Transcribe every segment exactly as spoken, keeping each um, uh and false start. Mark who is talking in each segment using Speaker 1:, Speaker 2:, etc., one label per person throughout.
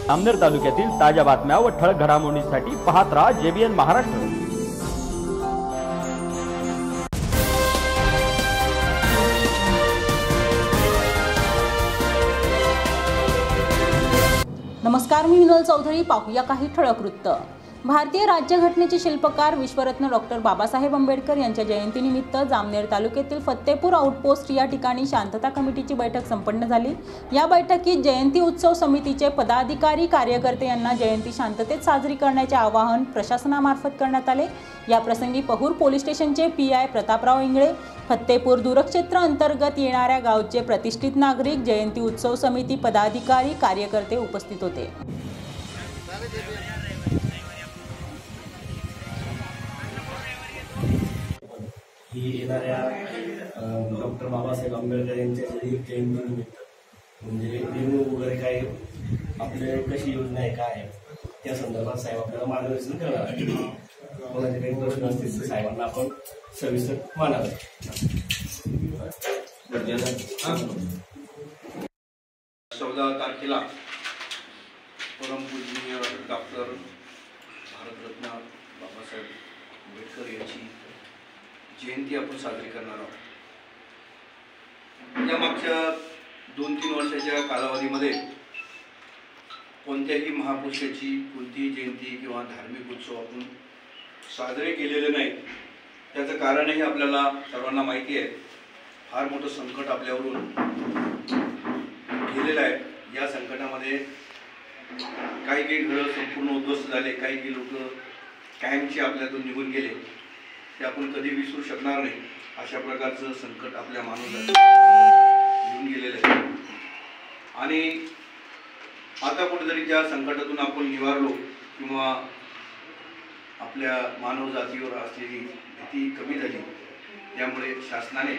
Speaker 1: जामनेर तालुक्यातील ताज्या बातम्या व ठळक घडामोडींसाठी पाहत राहा जेबीएन महाराष्ट्र।
Speaker 2: नमस्कार, मी विनोद चौधरी। पाहूया काही ठळक वृत्त। भारतीय राज्यघटनेचे शिल्पकार विश्वरत्न डॉक्टर बाबासाहेब आंबेडकर यांच्या जयंतीनिमित्त जामनेर तालुक्यातील फत्तेपूर आउटपोस्ट या ठिकाणी शांतता कमिटीची बैठक संपन्न झाली। या बैठकीत जयंती उत्सव समितीचे पदाधिकारी कार्यकर्ते यांना जयंती शांततेत साजरी करण्याचे आवाहन प्रशासनामार्फत करण्यात आले। या प्रसंगी पहूर पोलीस स्टेशनचे पी आय प्रतापराव इंगळे, फत्तेपूर दूरक्षेत्र अंतर्गत येणाऱ्या गावचे प्रतिष्ठित नागरिक, जयंती उत्सव समिती पदाधिकारी कार्यकर्ते उपस्थित होते।
Speaker 3: ही येणाऱ्या डॉक्टर बाबासाहेब आंबेडकर यांच्या जयंतीनिमित्त म्हणजे मेनू वगैरे काय आपले कशी योजना आहे काय आहे त्या संदर्भात साहेब आपल्याला मार्गदर्शन करणार आहे। कोणाचे काही प्रश्न असतील तर साहेबांना आपण सविस्तर मांडावे।
Speaker 4: चौदा तारखेला परमपूजनीय डॉक्टर भारतरत्न बाबासाहेब आंबेडकर यांची जयंती आपण साजरी करणार आहोत। या मागच्या दोन तीन वर्षाच्या कालावधीमध्ये कोणत्याही महापुरुषाची कोणतीही जयंती किंवा धार्मिक उत्सव आपण साजरे केलेले नाही। त्याचं कारणही आपल्याला सर्वांना माहिती आहे। फार मोठं संकट आपल्यावरून गेलेलं आहे। या संकटामध्ये काही काही घरं संपूर्ण उद्ध्वस्त झाले, काही काही लोक कायमचे आपल्यातून निघून गेले, ते आपण कधी विसरू शकणार नाही। अशा प्रकारचं संकट आपल्या मानवाला येऊन गेलेलं आहे आणि आता कुठेतरी ज्या संकटातून आपण निवारलो किंवा आपल्या मानव जातीवर असलेली भीती कमी झाली, त्यामुळे शासनाने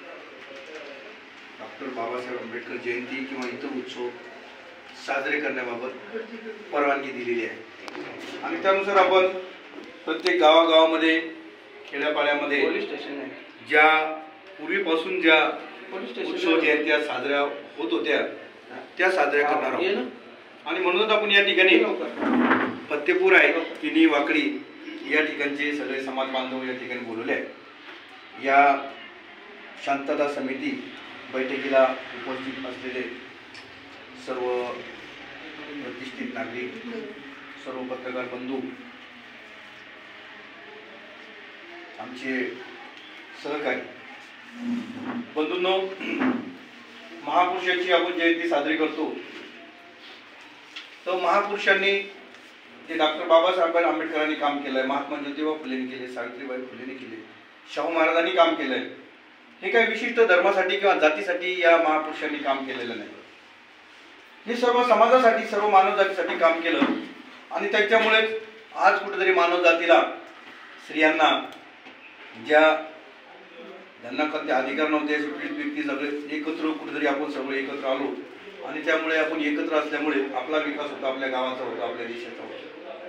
Speaker 4: डॉक्टर बाबासाहेब आंबेडकर जयंती किंवा इतर उत्सव साजरे करण्याबाबत परवानगी दिलेली आहे आणि त्यानुसार आपण प्रत्येक गावागावामध्ये खेड्यापाड्यामध्ये पोलीस स्टेशन आहे ज्या पूर्वीपासून ज्या उत्सव जयंत्या साजऱ्या होत होत्या त्या साजऱ्या करणार आहोत। आणि म्हणूनच आपण या ठिकाणी फत्तेपूर आहे तिन्ही वाकडी या ठिकाणचे सगळे समाज बांधव या ठिकाणी बोलवले आहे। या शांतता समिती बैठकीला उपस्थित असलेले सर्व प्रतिष्ठित नागरिक, सर्व पत्रकार बंधू, आमचे सहकारी बंधूंनो, महापुरुषांची आपण जयंती साजरी करतो तर महापुरुषांनी जे डॉक्टर बाबासाहेब आंबेडकरांनी काम केलंय, महात्मा ज्योतिबा फुलेंनी केले, सावित्रीबाई फुलेंनी केले, शाहू महाराजांनी काम केलंय, हे काही विशिष्ट धर्मासाठी किंवा जातीसाठी या महापुरुषांनी काम केलेलं नाही। हे सर्व समाजासाठी, सर्व मानव जातीसाठी काम केलं आणि त्याच्यामुळे आज कुठेतरी मानव जातीला, स्त्रियांना ज्या ज्यांना कोणते अधिकार नव्हते असे पीडित व्यक्ती सगळे एकत्र कुठेतरी आपण सगळे एकत्र आलो आणि त्यामुळे आपण एकत्र असल्यामुळे आपला विकास होता, आपल्या गावाचा होता, आपल्या देशाचा होता।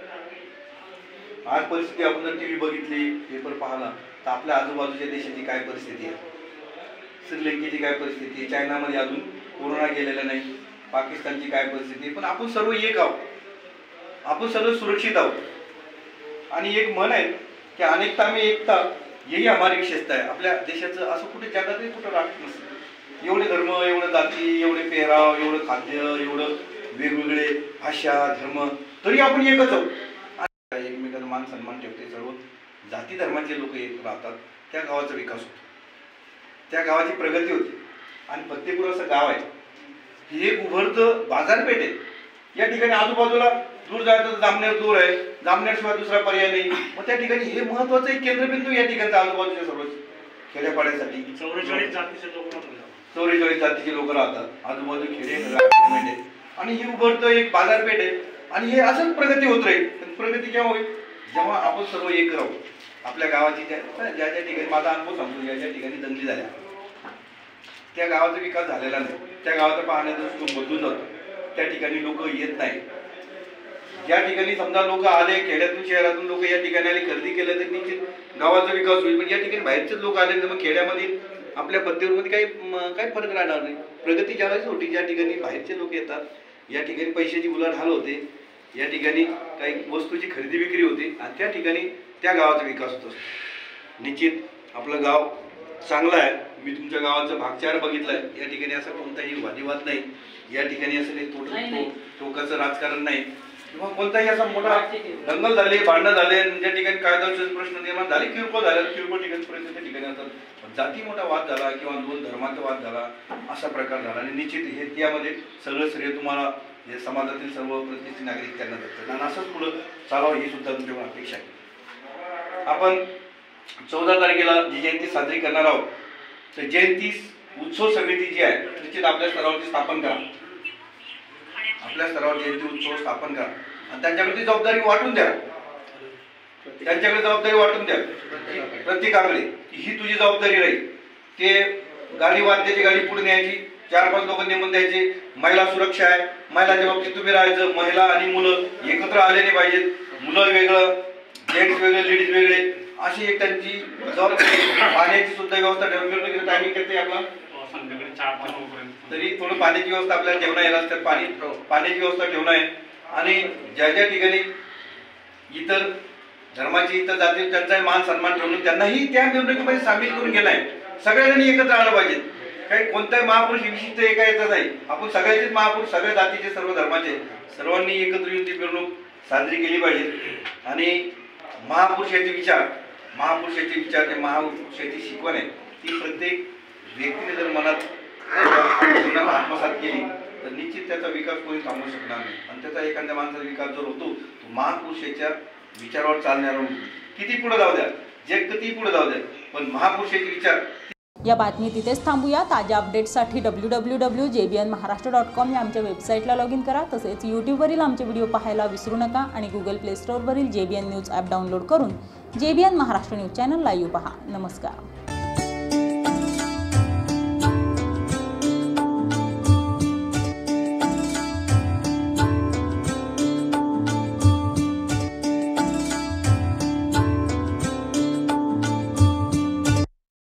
Speaker 4: आज परिस्थिती आपण जर टीव्ही बघितली, पेपर पाहिला तर आपल्या आजूबाजूच्या देशाची काय परिस्थिती आहे, श्रीलंकेची काय परिस्थिती आहे, चायनामध्ये अजून कोरोना गेलेला नाही, पाकिस्तानची काय परिस्थिती आहे, पण आपण सर्व एक आहोत, आपण सर्व सुरक्षित आहोत। आणि एक म्हण आहे की अनेकता में एकता, यही हमारी विशेषता आहे। आपल्या देशाचं असं कुठे जगातही कुठं राष्ट्र नसतं, एवढे धर्म, एवढे जाती, एवढे पेहराव, एवढं खाद्य, एवढं वेगवेगळे भाषा, धर्म, तरी आपण एकच आहोत। एकमेकांचा मान सन्मान ठेवते, सर्व जाती धर्माचे लोक एक राहतात, त्या गावाचा विकास होतो, त्या गावाची प्रगती होते। आणि फत्तेपूर असं गाव आहे, हे एक उभरतं बाजारपेठ आहे। या ठिकाणी आजूबाजूला दूर जायचं तर जामनेर दूर आहे, जामनेर शिवाय दुसरा पर्याय नाही, मग त्या ठिकाणी हे महत्वाचं एक केंद्रबिंदू या ठिकाणचा आजूबाजूच्या सर्व खेड्यापाड्यासाठी। चौवेचाळीस जातीचे लोक चौवेचाळीस जातीचे लोक राहतात, आजूबाजू खेडे आणि ही उभरतं एक बाजारपेठ आहे आणि हे असंच प्रगती होत राहील। प्रगती केव्हा होईल, जेव्हा आपण सर्व एक राहू। आपल्या गावाची ज्या ज्या ज्या ठिकाणी माझा अनुभव सांगतो, ज्या ज्या ठिकाणी दंगली झाल्या त्या गावाचा विकास झालेला नाही, त्या गावाचा पाहण्याचा दृष्टिकोन बदलून जातो, त्या ठिकाणी लोक येत नाही। ज्या ठिकाणी समजा लोक आले, खेड्यातून शहरातून लोक या ठिकाणी आले, खरेदी केलं तर निश्चित गावाचा विकास होईल, पण या ठिकाणी बाहेरचेच लोक आले तर मग खेड्यामध्ये आपल्या पत्तेवरमध्ये काही काही फरक राहणार नाही। प्रगती ज्यावेळेस होती ज्या ठिकाणी बाहेरचे लोक येतात या ठिकाणी पैशाची उलाढाल होते, या ठिकाणी काही वस्तूची खरेदी विक्री होते आणि त्या ठिकाणी त्या गावाचा विकास होत असतो। निश्चित आपलं गाव चांगलं आहे। मी तुमच्या गावाचा भागचार बघितलाय, या ठिकाणी असं कोणताही वादिवाद नाही, या ठिकाणी असं काही टोकाचं राजकारण नाही किंवा कोणताही असा मोठा दंगल झाले, भांडणं झाले, ज्या ठिकाणी कायद्याचे प्रश्न निर्माण झाले, किरकोळ झाले, किरकोळ ठिकाणी पर्यंत त्या ठिकाणी असतात। जाती मोठा वाद झाला किंवा दोन धर्माचा वाद झाला असा प्रकार झाला आणि निश्चित हे त्यामध्ये सगळं श्रेय तुम्हाला हे समाजातील सर्व प्रतिष्ठित नागरिक त्यांना जातात आणि असंच पुढं चालावं ही सुद्धा तुमच्याकडून अपेक्षा आहे। आपण चौदा तारखेला जी जयंती साजरी करणार आहोत, तर जयंती उत्सव समिती जी आहे निश्चित आपल्या स्तरावरती स्थापन करा, आपल्या स्तरावर जयंती उत्सव स्थापन करा आणि त्यांच्याकडे जबाबदारी वाटून द्या, त्यांच्याकडे जबाबदारी वाटून द्या प्रत्येकाकडे ही तुझी जबाबदारी राहील। ते गाडी वाद्याची गाडी पुढे न्यायची, चार पाच लोक नेमून द्यायचे, महिला सुरक्षा आहे, महिलांच्या बाबतीत तुम्ही राहायचं, महिला आणि मुलं एकत्र आले नाही पाहिजेत, मुलं वेगळं, जेंट्स वेगळे, लेडीज वेगळे, अशी एक त्यांची जबाबदारी। पाण्याची सुद्धा व्यवस्था ठेवून टायमिंग करते आपला तरी थोडं पाण्याची व्यवस्था आपल्याला ठेवणं आहे, रस्त्यात पाणी पाण्याची व्यवस्था ठेवणं आहे आणि ज्या ज्या ठिकाणी इतर धर्माची इतर जाती त्यांचा मान सन्मान ठेवून त्यांनाही त्या निवडणुकीमध्ये सामील करून घेणं आहे। सगळ्यांनी एकत्र आलं पाहिजे, काही कोणताही महापुरुष विशिष्ट एका येतच नाही, आपण सगळ्याचेच महापुरुष, सगळ्या जातीचे, सर्व धर्माचे, सर्वांनी एकत्र येऊन ती मिरवणूक साजरी केली पाहिजे आणि महापुरुषाचे विचार, महापुरुषाचे विचार ते महापुरुषाची शिकवण आहे ती प्रत्येक व्यक्तीने जर मनात जीवनाला आत्मसात केली तर निश्चित त्याचा विकास कोणी थांबवू शकणार नाही आणि त्याचा एखाद्या माणसाचा विकास जर होतो तो महापुरुषाच्या विचारावर चालणार किती पुढे जाऊ द्या, जग किती पुढे जाऊ द्या, पण महापुरुषाचे विचार।
Speaker 2: या बातमी तिथेच थांबूया। ताज्या अपडेट्ससाठी W W W J B N Maharashtra dot com या आमच्या वेबसाईटला लॉग इन करा। तसेच यूट्यूबवरील आमचे व्हिडिओ पाहायला विसरू नका आणि गुगल प्ले स्टोअरवरील J B N news app download करून J B N Maharashtra news channel live पहा। नमस्कार।